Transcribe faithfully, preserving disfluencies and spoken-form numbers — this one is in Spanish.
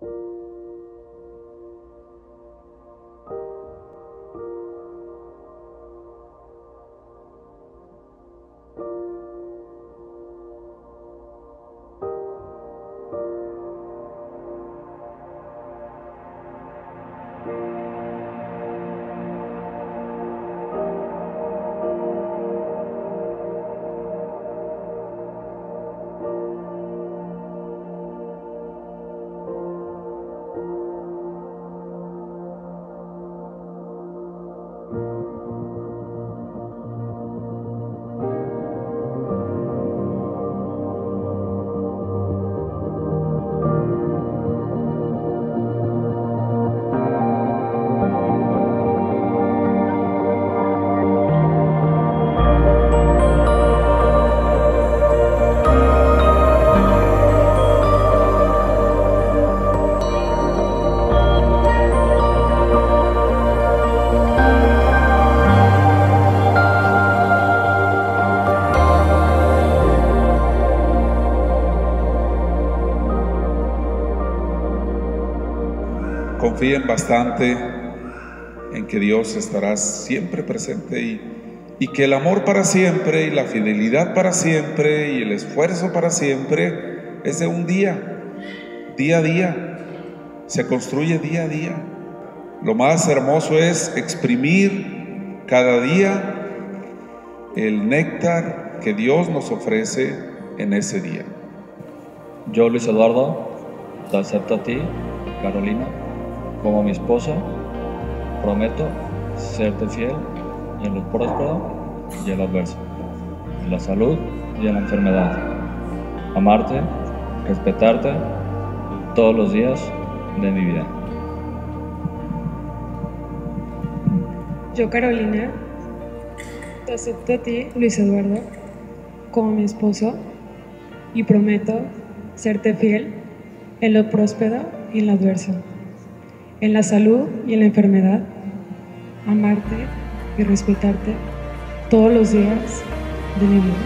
Confíen bastante en que Dios estará siempre presente y, y que el amor para siempre y la fidelidad para siempre y el esfuerzo para siempre es de un día, día a día, se construye día a día. Lo más hermoso es exprimir cada día el néctar que Dios nos ofrece en ese día. Yo, Luis Eduardo, te acepto a ti, Carolina, como mi esposa. Prometo serte fiel en lo próspero y en lo adverso, en la salud y en la enfermedad. Amarte, respetarte todos los días de mi vida. Yo, Carolina, te acepto a ti, Luis Eduardo, como mi esposo y prometo serte fiel en lo próspero y en lo adverso, en la salud y en la enfermedad, amarte y respetarte todos los días de mi vida.